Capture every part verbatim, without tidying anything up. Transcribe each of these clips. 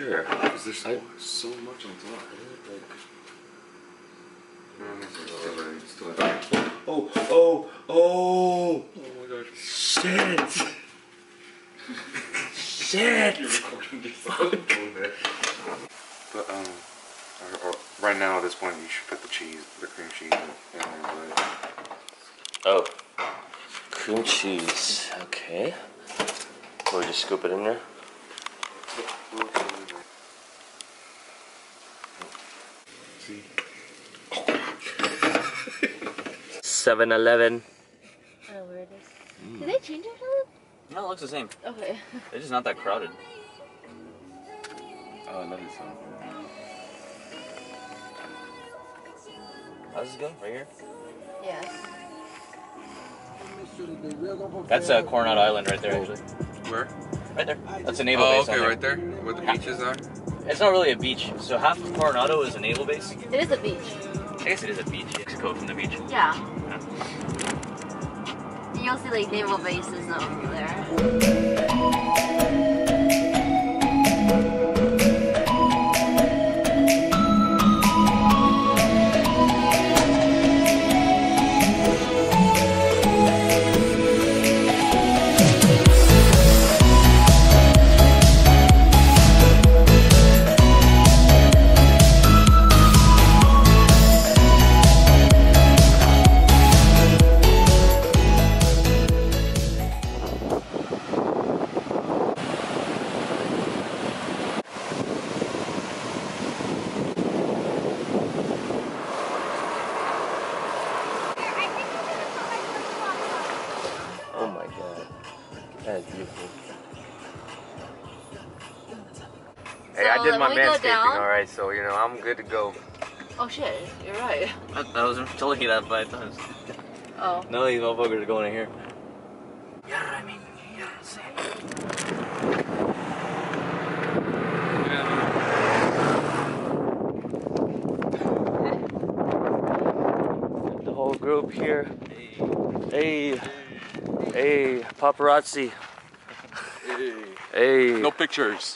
sure. Because there's I, so much on top. Oh, oh, oh! Oh my gosh. Shit! Shit! But um, or, or, right now at this point, you should put the cheese, the cream cheese, in there. But Oh, cream cheese. Okay. We'll just scoop it in there. see. seven eleven. I don't know where it is. Mm. Did they change it or something? No, it looks the same. Okay. It's just not that crowded. Oh, I love this song. How's this go? Right here? Yes. That's uh, Coronado Island right there, actually. Where? Right there. That's a naval oh, base. okay, on there. right there, where the beaches are. It's not really a beach. So half of Coronado is a naval base. It is a beach. I guess it is a beach. Mexico from the beach. Yeah. yeah. You'll see like naval bases over there. Oh my god. That is beautiful. Hey, So, I did like, my when we go manscaping, down- alright, so you know, I'm good to go. Oh shit, you're right. I, I was telling you that five times. Oh. None of these motherfuckers are going in here. You know what I mean? You know what I'm saying? The whole group here. Hey. Hey, paparazzi. Hey. Hey. No pictures.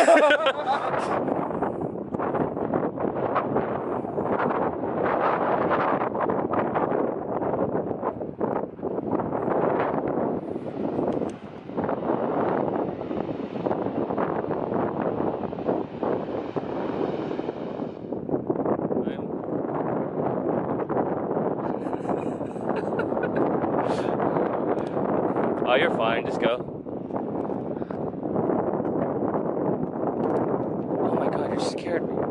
Oh, you're fine, just go. Oh my god, you scared me.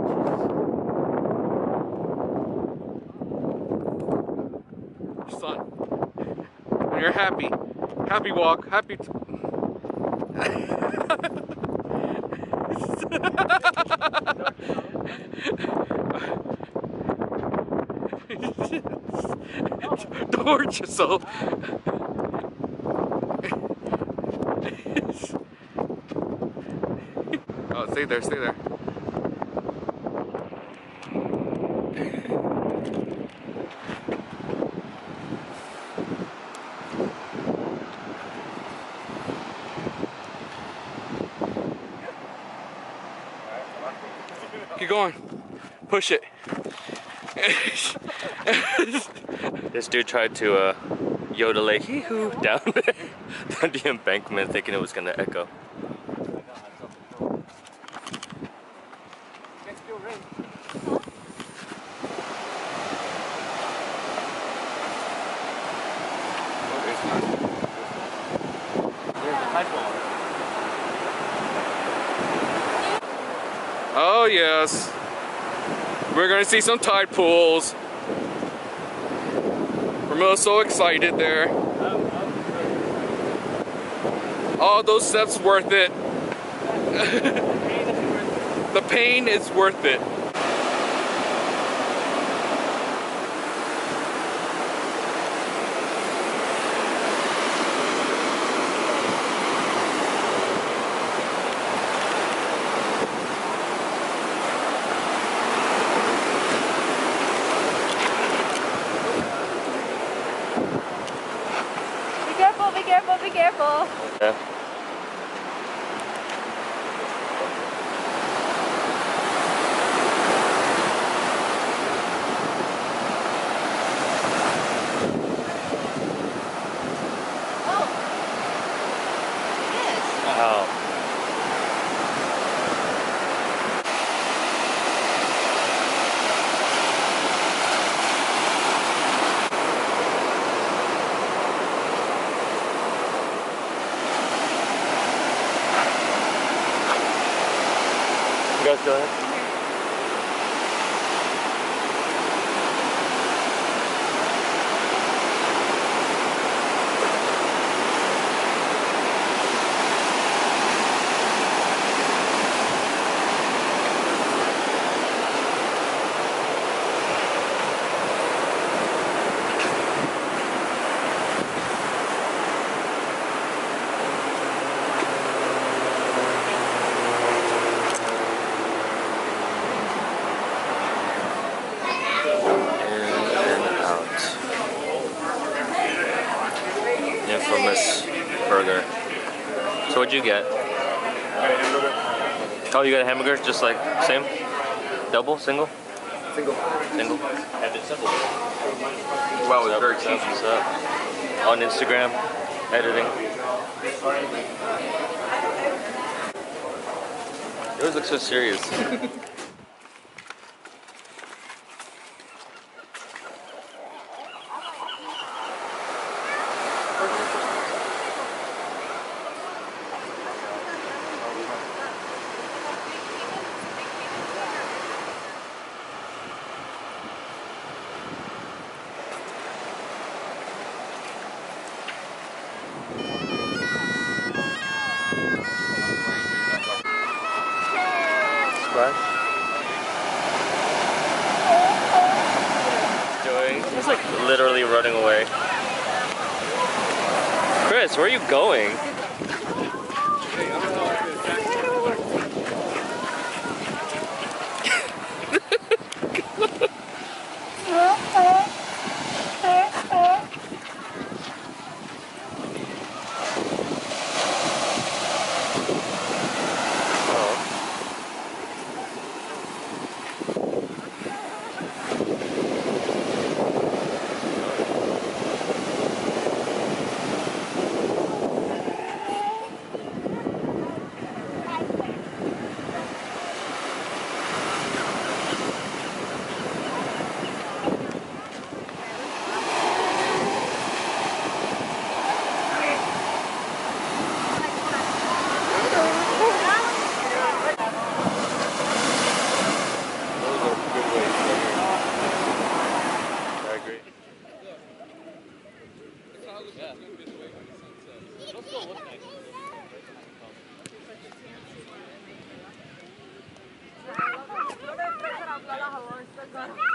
Son, when you're happy, happy walk, happy. T Don't hurt yourself. Oh, stay there, stay there. Keep going. Push it. This dude tried to uh, yodel a hee-hoo down, down the embankment thinking it was gonna echo. Oh yes, we're gonna see some tide pools. We're so excited there. All those steps worth it. The pain is worth it. Be careful, be careful, be careful. Yeah. You guys go ahead. Infamous burger. So what'd you get? Oh, you got a hamburger? Just like same? Double? Single? Single. Single? Have it simple. Wow, it's What's very up? cheesy. What's up? On Instagram, editing. You always look so serious. Splash. Doing? He's like literally running away. Chris, where are you going? Yeah.